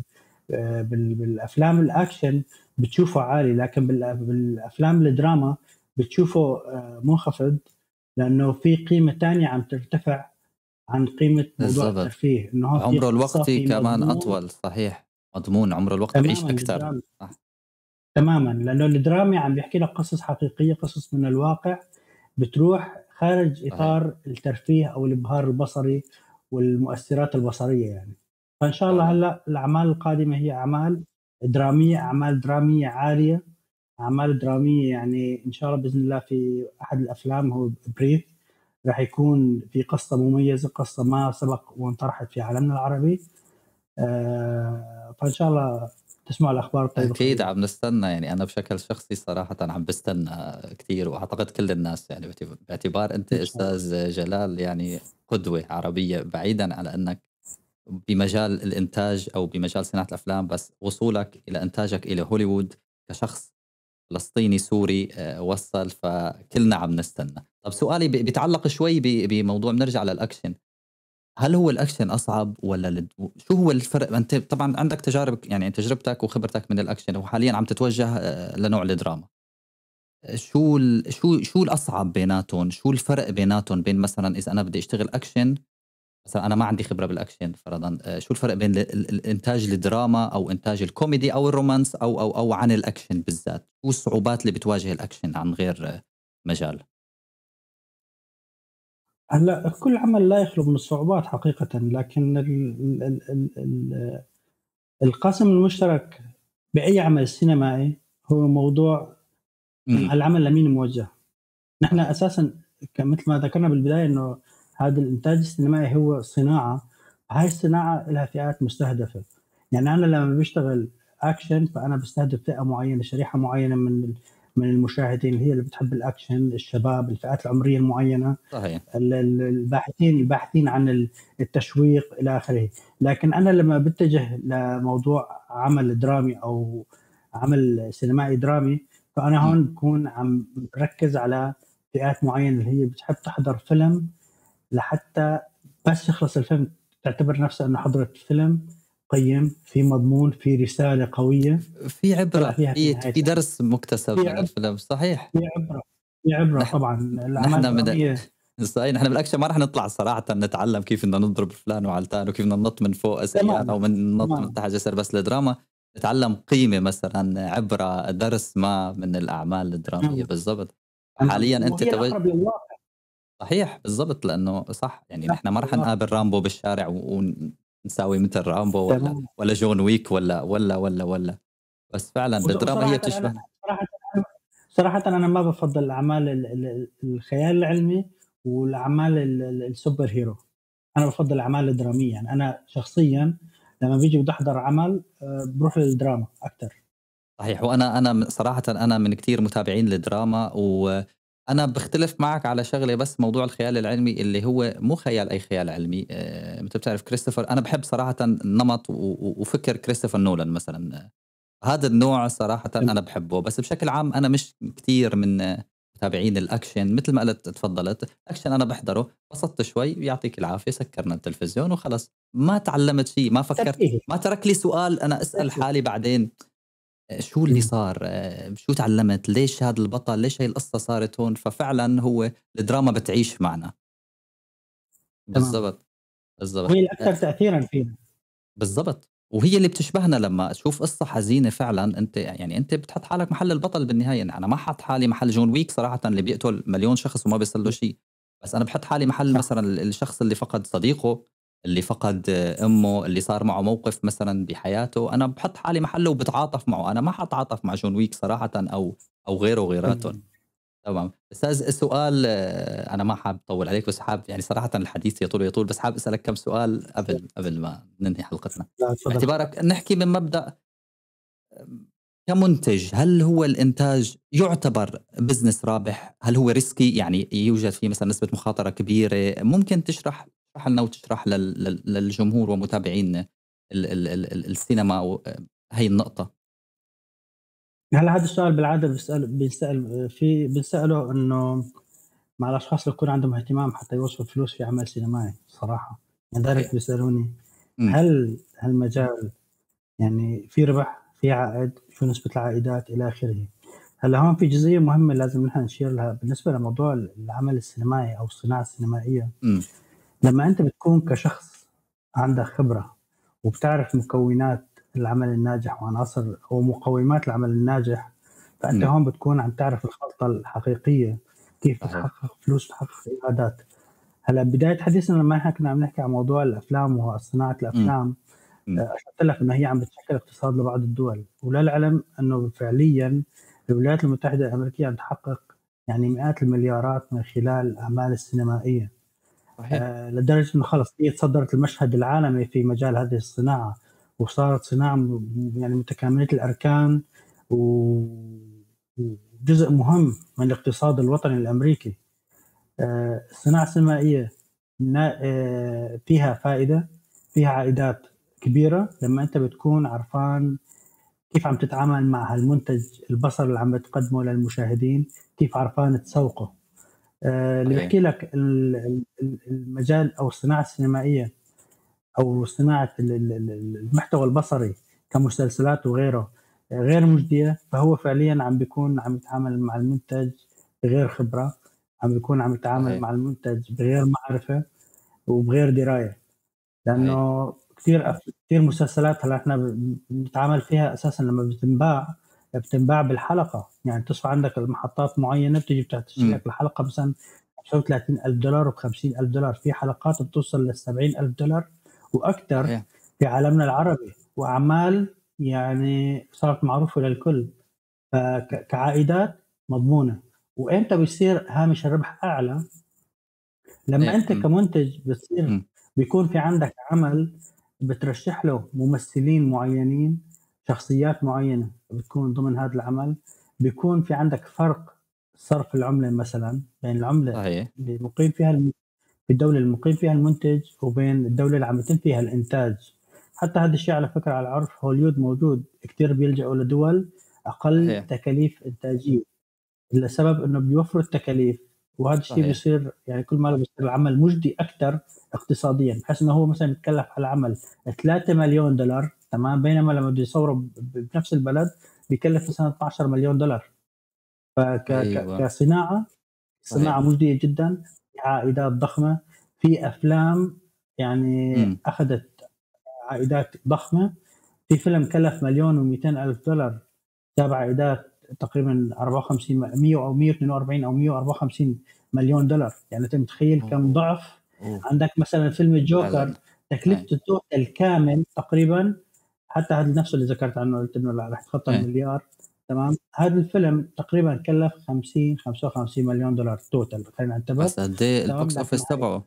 بالأفلام الأكشن بتشوفه عالي، لكن بالأفلام الدراما بتشوفه منخفض، لأنه في قيمة تانية عم ترتفع عن قيمة موضوع بالضبط. الترفيه، إنه هون في عمره قصة، الوقتي في كمان مضمون. أطول، صحيح. مضمون عمره الوقتي بيعيش تمامًا أكتر. الدراما، صح. تمامًا، لأنه الدرامي عم بيحكي لك قصص حقيقية، قصص من الواقع، بتروح خارج صحيح. إطار الترفيه أو الإبهار البصري والمؤثرات البصرية يعني. فإن شاء الله فعلًا. هلأ الأعمال القادمة هي أعمال درامية، أعمال درامية عالية، أعمال درامية يعني إن شاء الله بإذن الله في أحد الأفلام هو Brief راح يكون في قصة مميزة، قصة ما سبق وانطرحت في عالمنا العربي. فإن شاء الله تسمعوا الأخبار الطيبة أكيد قريبًا. عم نستنى، يعني أنا بشكل شخصي صراحةً عم باستنى كتير، وأعتقد كل الناس يعني باعتبار أنت إن شاء الله. أستاذ جلال يعني قدوة عربية، بعيدًا عن أنك بمجال الإنتاج أو بمجال صناعة الأفلام، بس وصولك إلى إنتاجك إلى هوليوود كشخص فلسطيني سوري وصّل، فكلنا عم نستنى. طب سؤالي بيتعلق شوي بموضوع بنرجع للأكشن. هل هو الأكشن أصعب والّا شو هو الفرق؟ أنت طبعًا عندك تجارب، يعني تجربتك وخبرتك من الأكشن وحاليًا عم تتوجه لنوع الدراما. شو الأصعب بيناتهم؟ شو الفرق بيناتهم بين مثلًا إذا أنا بدي أشتغل أكشن، مثلًا أنا ما عندي خبرة بالأكشن فرضًا، شو الفرق بين إنتاج الدراما أو إنتاج الكوميدي أو الرومانس أو عن الأكشن بالذات؟ شو الصعوبات اللي بتواجه الأكشن عن غير مجال؟ هلأ كل عمل لا يخلو من الصعوبات حقيقةً، لكن ال ال ال ال ال القاسم المشترك بأي عمل سينمائي هو موضوع إمم. العمل لمين موجه. نحن صحيح. أساسًا مثل ما ذكرنا بالبداية إنه هذا الإنتاج السينمائي هو صناعة، هاي الصناعة لها فئات مستهدفة. يعني أنا لمّا باشتغل أكشن فأنا باستهدف فئة معينة، شريحة معينة من المشاهدين اللي هي اللي بتحب الأكشن، الشباب، الفئات العمرية المعينة، صحيح. الباحثين عن التشويق إلى آخره. لكن أنا لمّا باتجه لموضوع عمل درامي أو عمل سينمائي درامي، فأنا إمم. هون باكون عم ركّز على فئات معيّنة اللي هي بتحب تحضر فيلم لحتى بس يخلص الفيلم تعتبر نفسها إنه حضرت فيلم قيّم، في مضمون، في رسالة قوية في طلع عبرة، فيها في نهاية في الفيلم. درس مُكتسب في من الفيلم، صحيح. في عبرة، في عبرة نح طبعًا. الأعمال نحن الدرامية صحيح نحن بالأكشن ما رح نطلع صراحةً نتعلم كيف بدنا نضرب فلان وعلتان وكيف بدنا ننط من فوق سيارة تمامًا، ننط من تمامًا. تحت جسر، بس الدراما نتعلم قيمة مثلًا، عبرة، درس ما من الأعمال الدرامية، تمامًا، بالضبط. تمامًا، حاليًا أنت وهي الأقرب للواقع. صحيح، بالضبط، لأنه صح، يعني نحن ما الأقرب رح للواقع. نقابل رامبو بالشارع ونساوي مثل رامبو تمامًا. والّا جون ويك والّا، بس فعلًا الدراما هي وصراحةً أنا بتشبه. صراحةً أنا صراحةً أنا ما بافضّل أعمال الخيال العلمي والأعمال السوبر هيرو. أنا بافضّل الأعمال الدرامية، يعني أنا شخصيًا لمّا بدي أحضر عمل باروح للدراما أكتر. صحيح. وأنا صراحةً أنا من كتير متابعين الدراما، وأنا باختلف معك على شغلة، بس موضوع الخيال العلمي اللي هو مو خيال أي خيال علمي. أنت بتعرف كريستوفر، أنا باحب صراحةً نمط وفكر كريستوفر نولان مثلًا. هذا النوع صراحةً تمام. أنا باحبه، بس بشكل عام أنا مش كتير من متابعين الأكشن مثل ما قلت تفضلت، الأكشن أنا باحضره، انبسطت شوي يعطيك العافية، سكرنا التلفزيون وخلص، ما تعلمت شيء، ما فكرت، ترفيهي. ما ترك لي سؤال أنا أسأل ترفيهي. حالي بعدين شو اللي إمم. صار، شو تعلمت، ليش هذا البطل، ليش هي القصة صارت هون، ففعلا هو الدراما بتعيش معنا. تمامًا. بالضبط. بالضبط. وهي الأكثر تأثيرًا فينا. بالضبط، وهي اللي بتشبهنا لمّا أشوف قصة حزينة فعلًا أنت يعني أنت بتحط حالك محل البطل بالنهاية، يعني أنا ما حاط حالي محل جون ويك صراحةً اللي بيقتل مليون شخص وما بيصير له إمم. شيء، بس أنا باحط حالي محل صح. مثلًا الشخص اللي فقد صديقه، اللي فقد أمه، اللي صار معه موقف مثلًا بحياته، أنا باحط حالي محله وباتعاطف معه، أنا ما حاتعاطف مع جون ويك صراحةً أو غيره وغيراتهم. تمامًا. تمام. أستاذ سؤال أنا ما حابب أطوّل عليك، بس حابب يعني صراحةً الحديث يطول ويطول، بس حابب أسألك كم سؤال قبل ما ننهي حلقتنا. لا تفضل. باعتبارك نحكي من مبدأ كمُنتج، هل هو الإنتاج يُعتبر business رابح؟ هل هو risky يعني يوجد فيه مثلًا نسبة مخاطرة كبيرة؟ ممكن تشرح لنا وتشرح للجمهور ومتابعينا السينما أو هاي النقطة؟ هلأ هذا السؤال بالعادة بنسأله إنه مع الأشخاص اللي يكون عندهم اهتمام حتى يوظفوا فلوس في عمل سينمائي صراحة. يعني direct صحيح. بيسألوني إمم. هل هالمجال يعني في ربح، في عائد، شو نسبة العائدات إلى آخره. هلأ هون في جزئية مهمة لازم نحن نشير لها بالنسبة لموضوع العمل السينمائي أو الصناعة السينمائية. إمم. لمّا أنت بتكون كشخص عندك خبرة وبتعرف مكونات العمل الناجح وعناصر ومقومات العمل الناجح، فأنت إمم. هون بتكون عم تعرف الخلطة الحقيقية، كيف صحيح. بتحقق فلوس وتحقق إيرادات. هلأ بداية حديثنا لمّا إحنا كنا عم نحكي عن موضوع الأفلام وصناعة إمم. الأفلام، إمم. أشرت لك إنه هي عم بتشكل اقتصاد لبعض الدول، وللعلم إنه فعليًا الولايات المتحدة الأمريكية عم تحقق يعني مئات المليارات من خلال الأعمال السينمائية. صحيح. لدرجة إنه خلص هي تصدّرت المشهد العالمي في مجال هذه الصناعة، وصارت صناعة يعني متكاملة الأركان و وجزء مهم من الاقتصاد الوطني الأمريكي. الصناعة السينمائية فيها فائدة، فيها عائدات كبيرة لمّا أنت بتكون عرفان كيف عم تتعامل مع هالمنتج البصري اللي عم تقدمه للمشاهدين، كيف عرفان تسوقه. اللي صحيح. بيحكي لك المجال أو الصناعة السينمائية أو صناعة المحتوى البصري كمسلسلات وغيره غير مجدية، فهو فعليًا عم بيكون عم يتعامل مع المنتج بغير خبرة، عم بيكون عم يتعامل صحيح. مع المنتج بغير معرفة وبغير دراية. صحيح. لأنه كتير مسلسلات هلأ إحنا بنتعامل فيها أساسًا لمّا بتنباع بالحلقة، يعني تصفى عندك المحطات معيّنة بتيجي بتشتري إمم. لك الحلقة مثلًا ب$35,000 وب50,000 في حلقات بتوصل ل70,000$ وأكتر صحيح. في عالمنا العربي، وأعمال يعني صارت معروفة للكل. كعائدات مضمونة. وإمتى بيصير هامش الربح أعلى؟ لمّا أنت إمم. كمنتج إمم. بيكون في عندك عمل بترشّح له ممثلين معيّنين، شخصيات معيّنة بتكون ضمن هذا العمل، بيكون في عندك فرق صرف العملة مثلًا بين العملة صحيح. اللي مُقيم فيها في الدولة اللي مُقيم فيها المنتج وبين الدولة اللي عم يتم فيها الإنتاج. حتى هذا الشيء على فكرة على عُرف هوليود موجود، كتير بيلجأوا لدول أقل صحيح. تكاليف إنتاجية. لسبب إنه بيوفّروا التكاليف، وهذا الشيء صحيح. بيصير يعني كل ما بيصير العمل مُجدي أكتر اقتصاديًا، بحيث إنه هو مثلًا يتكلّف على العمل $3,000,000 تمام، بينما لمّا بده يصوّره بنفس البلد بيكلّف مثلًا $12,000,000. فك ك أيوه. كصناعة، صحيح. الصناعة مُجدية جدًا، في عائدات ضخمة، في أفلام يعني إمم. أخدت عائدات ضخمة. في فيلم كلف 1,200,000$ جاب عائدات تقريبًا 54 100 أو 142 أو 154,000,000$. يعني أنت متخيل كم أوه! ضعف. أوه! عندك مثلًا فيلم الجوكر فعلًا. أي. تكلفته الtotal كامل تقريبًا، حتى هذا نفسه اللي ذكرت عنه قُلت إنه راح يتخطى أي. المليار. تمام، هذا الفيلم تقريبًا كلف 50 $55,000,000 total خلينا نعتبر. بس قد إيه تمام، الbox لكن office تبعه؟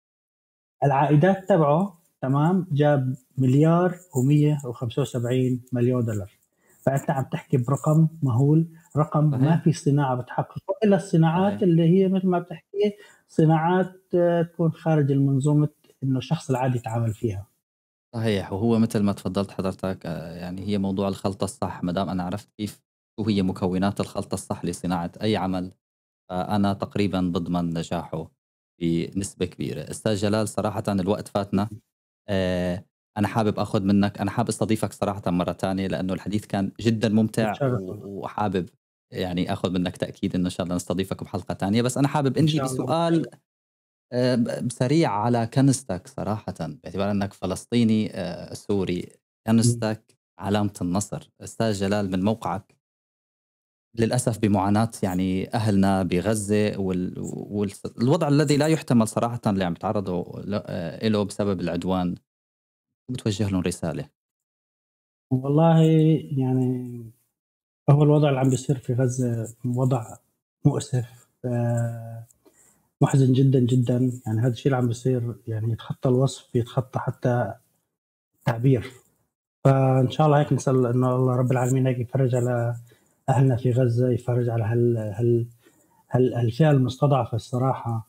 العائدات تبعه تمام جاب مليار و175,000,000$. فأنت عم تحكي برقم مهول، رقم ما صحيح. في صناعة بتحققه إلا الصناعات صحيح. اللي هي مثل ما بتحكي صناعات تكون خارج المنظومة إنه الشخص العادي يتعامل فيها. صحيح، وهو مثل ما تفضّلت حضرتك يعني هي موضوع الخلطة الصح، ما دام أنا عرفت كيف شو هي مكونات الخلطة الصح لصناعة أي عمل، فأنا تقريبا بضمن نجاحه بنسبة كبيرة. أستاذ جلال صراحة الوقت فاتنا. آه، أنا حابب أستضيفك صراحة مرة تانية، لأنه الحديث كان جدا ممتع، نتشرف والله. وحابب يعني أخذ منك تأكيد إنه إن شاء الله نستضيفك بحلقة تانية. بس أنا حابب إن أنهي شاء الله. بسؤال سريع على كنزتك صراحة، باعتبار أنك فلسطيني سوري. كنزتك علامة النصر أستاذ جلال، من موقعك للأسف بمعاناة يعني أهلنا بغزة والوضع الذي لا يحتمل صراحة اللي عم يتعرضوا له بسبب العدوان، بتوجه لهم رسالة؟ والله يعني هو الوضع اللي عم بيصير في غزة وضع مؤسف، محزن جدًا، جدًا. يعني هذا الشيء اللي عم بيصير يعني يتخطى الوصف، يتخطى حتى التعبير. فإن شاء الله هيك نسأل إنه الله رب العالمين هيك يفرج على أهلنا في غزة، يفرج على هالفئة المستضعفة الصراحة.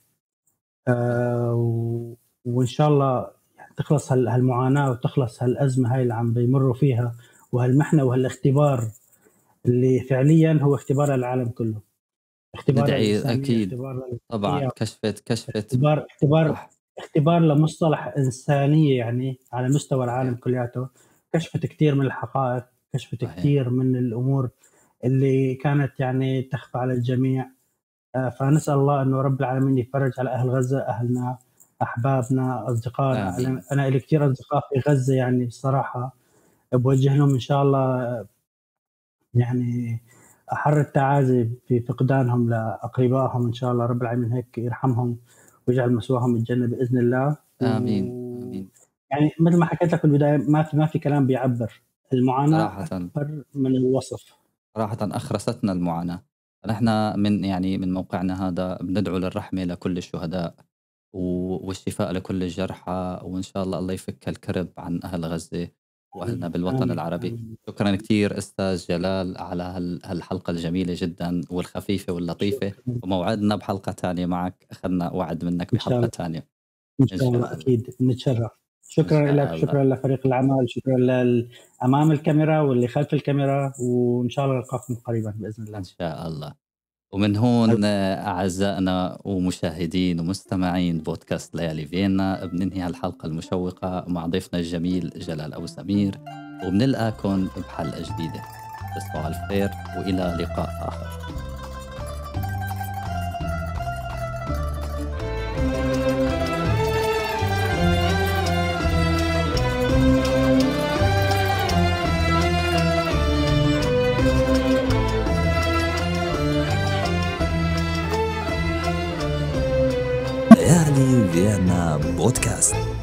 وإن شاء الله يعني تخلص هالمعاناة وتخلص هالأزمة هاي اللي عم بيمروا فيها، وهالمحنة وهالاختبار اللي فعليًا هو اختبار للعالم كله، اختبار ندعي للإنسانية، أكيد. اختبار طبعا للإنسانية، كشفت. اختبار صح. اختبار لمصطلح إنسانية يعني على مستوى العالم صحيح. كلياته. كشفت كتير من الحقائق، كشفت صحيح. كتير من الأمور اللي كانت يعني تخفى على الجميع. فنسأل الله إنه رب العالمين يفرج على أهل غزة، أهلنا، أحبابنا، أصدقائنا. آمين. أنا إلي كتير أصدقاء في غزة يعني الصراحة، بوجه لهم إن شاء الله يعني أحر التعازي في فقدانهم لأقربائهم. إن شاء الله رب العالمين هيك يرحمهم ويجعل مثواهم الجنة بإذن الله. آمين. آمين. يعني مثل ما حكيت لك في البداية، ما في كلام بيعبّر، المعاناة صراحة أكبر من الوصف. صراحةً أخرستنا المعاناة. فنحن من موقعنا هذا بندعو للرحمة لكل الشهداء والشفاء لكل الجرحى، وإن شاء الله الله يفك الكرب عن أهل غزة وأهلنا آمين، بالوطن آمين، العربي. آمين. شكرًا كتير أستاذ جلال على هالحلقة الجميلة جدًا والخفيفة واللطيفة، شكرًا. وموعدنا بحلقة تانية معك، أخذنا وعد منك إن شاء بحلقة الله. تانية. إن إن شاء الله شاء الله. أكيد نتشرّف. إن شكرًا لك، شاء الله. شكرًا لفريق العمل، شكرًا أمام الكاميرا واللي خلف الكاميرا، وإن شاء الله نلقاكم قريبًا بإذن الله. إن شاء الله. ومن هون أعزائنا ومشاهدين ومستمعين بودكاست ليالي فيينا بننهي هالحلقة المشوقة مع ضيفنا الجميل جلال أبو سمير، وبنلقاكم بحلقة جديدة. تصبحوا على الخير وإلى لقاء آخر. ليالي فيينا بودكاست.